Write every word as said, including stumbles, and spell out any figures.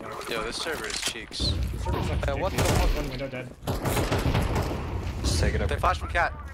fuck. Yo, this server is cheeks. This server's such a Uh, what dick, the dude. fuck? One window dead. Just take it up. They flash from cat.